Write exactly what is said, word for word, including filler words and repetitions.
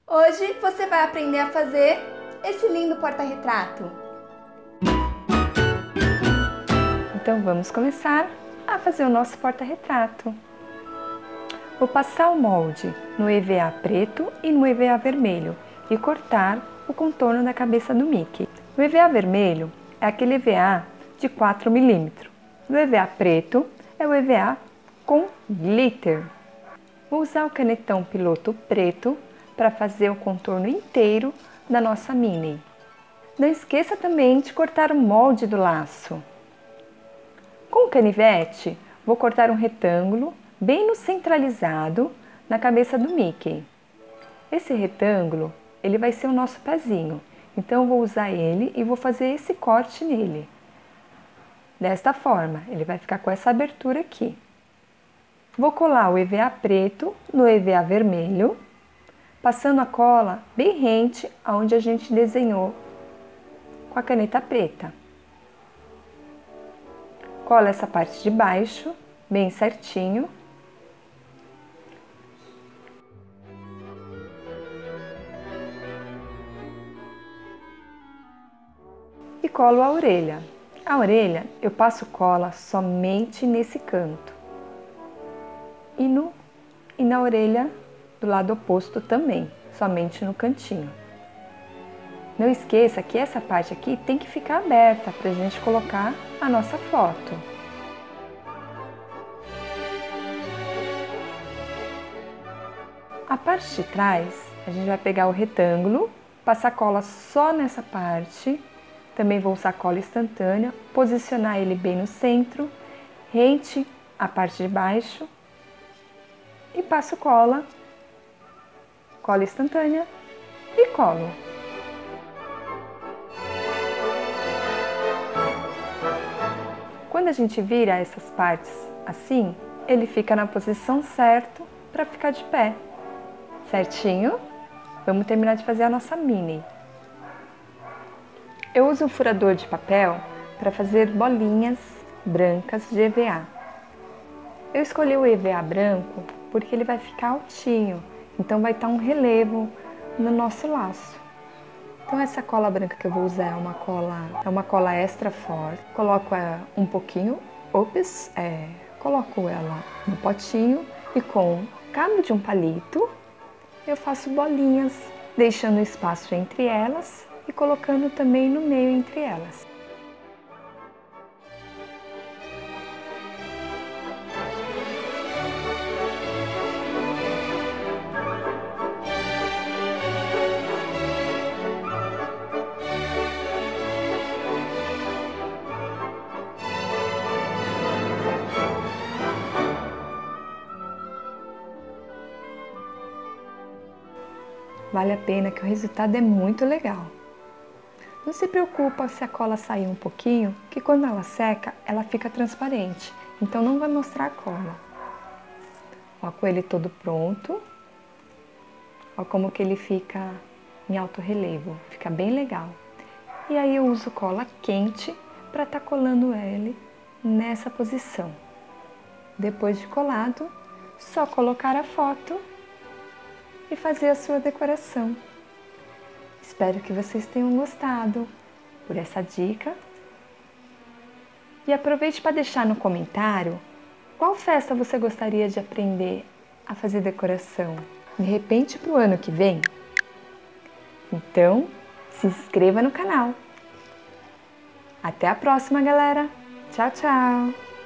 Hoje você vai aprender a fazer esse lindo porta-retrato. Então vamos começar a fazer o nosso porta-retrato. Vou passar o molde no E V A preto e no E V A vermelho e cortar o contorno da cabeça do Mickey. O E V A vermelho é aquele E V A de quatro milímetros. O E V A preto é o E V A com glitter. Vou usar o canetão piloto preto para fazer o contorno inteiro da nossa Minnie. Não esqueça também de cortar o molde do laço. Com o canivete, vou cortar um retângulo bem no centralizado na cabeça do Mickey. Esse retângulo, ele vai ser o nosso pezinho, então eu vou usar ele e vou fazer esse corte nele. Desta forma, ele vai ficar com essa abertura aqui. Vou colar o E V A preto no E V A vermelho, passando a cola bem rente aonde a gente desenhou com a caneta preta. Cola essa parte de baixo, bem certinho. E colo a orelha. A orelha eu passo cola somente nesse canto. E, no, e na orelha do lado oposto também, somente no cantinho. Não esqueça que essa parte aqui tem que ficar aberta para a gente colocar a nossa foto. A parte de trás, a gente vai pegar o retângulo, passar cola só nessa parte. Também vou usar cola instantânea, posicionar ele bem no centro, rente a parte de baixo. E passo cola, cola instantânea e colo. Quando a gente vira essas partes assim, ele fica na posição certa para ficar de pé. Certinho? Vamos terminar de fazer a nossa Minnie. Eu uso um furador de papel para fazer bolinhas brancas de E V A. Eu escolhi o E V A branco porque ele vai ficar altinho, então vai estar um relevo no nosso laço. Então essa cola branca que eu vou usar é uma cola, é uma cola extra forte. Coloco um pouquinho, ops, é, coloco ela no potinho e com cabo de um palito eu faço bolinhas, deixando espaço entre elas e colocando também no meio entre elas. Vale a pena que o resultado é muito legal. Não se preocupa se a cola sair um pouquinho, que quando ela seca, ela fica transparente. Então não vai mostrar a cola. Ó, com ele todo pronto. Ó como que ele fica em alto relevo. Fica bem legal. E aí eu uso cola quente para estar colando ele nessa posição. Depois de colado, só colocar a foto e fazer a sua decoração. Espero que vocês tenham gostado por essa dica. E aproveite para deixar no comentário qual festa você gostaria de aprender a fazer decoração. De repente para o ano que vem? Então, se inscreva no canal. Até a próxima, galera! Tchau, tchau!